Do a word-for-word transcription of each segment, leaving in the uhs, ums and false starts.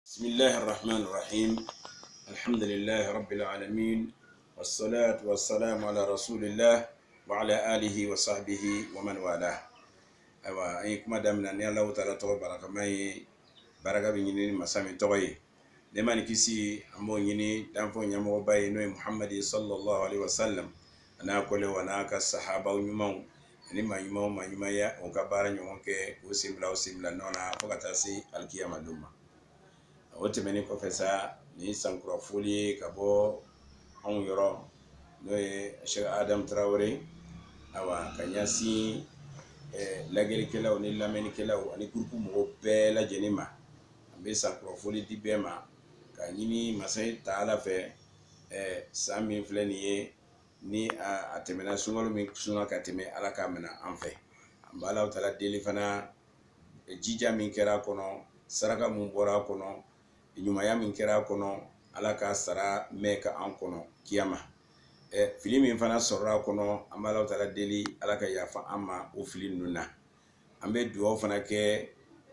بسم الله الرحمن الرحيم. الحمد لله رب العالمين، والصلاة والسلام على رسول الله وعلى آله وصحبه ومن والاه. أيوا أيكم دامنا نيا الله تعالى تو بركة ماي بركة بيني مسامي توي لما نكسي أمو يني دامفو نيامو باي نوي محمد صلى الله عليه وسلم أنا أقول وانا كالصحابة ونيمو ni ma nyuma ma nyuma ya on ka bara nyoma ke o simla o simla nona fo kata si alkiyama duma wote meni professeur ni sankura foli ka bo on yoro no e Sheikh Adam Traoré awa kanyasi eh lageli kelaw ni lameni kelaw ani groupe mo be la jenima ambe sankura foli di bema ka nyini masay taala fe eh sami fleni ni a temena sungolo min sunga ka teme ala ka mena anfe ambala utala deli fana jija min kera kono saraka mun bora kono nyumaya min kera kono ala ka sara meka an kono kiyama e fili min fana sorra kono ambala utala deli ala ka yafa amma o fili nuna ambe duo fana ke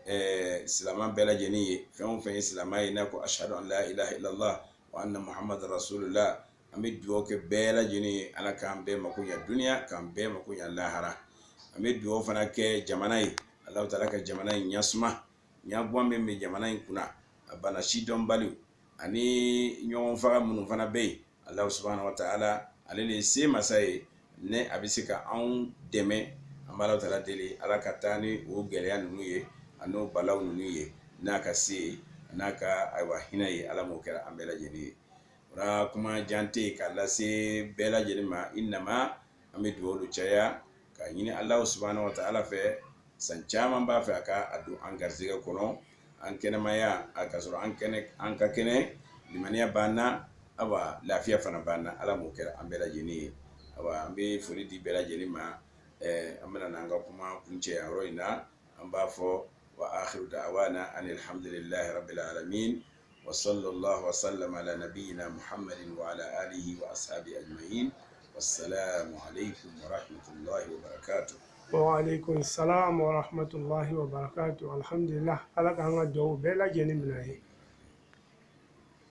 e islaman bela jeniye fen fen islamai na ko ashhadu an la ilaha illallah wa anna muhammadar rasulullah ambe duo ke bela jeni ala kan be makunya dunia kan be makunya lahara ambe duo fana ke jamana yi allah taala ka jamana yi nyasma nyabwa me jamana yi kuna abana shidon balu ani nyon fara mun fana be allah subhanahu wa ta'ala alele se masai ne abisika an deme amala taala deli ala katani o geleya nunu ye ano balaw nunu ye naka se naka aywa hinayi ala mo kera ambela jeni ra kuma jante ka lase bela jenima inama ame duwolu caya ka nyini Allah subhanahu wa ta'ala fe san caman ba fe aka adu an garziga kono an kene maya aka soro an kene an ka kene limaniya banna aba lafiya fana banna ala mo kera ambela jeni aba ambe fori di bela jenima eh amana nanga kuma kunce ya roina an ba fo wa akhiru da'wana anil hamdulillahi rabbil alamin وصلى الله وسلم على نبينا محمد وعلى آله وأصحابه أجمعين والسلام عليكم ورحمة الله وبركاته. وعليكم السلام ورحمة الله وبركاته. الحمد لله. ألك أنا جو بلا جنب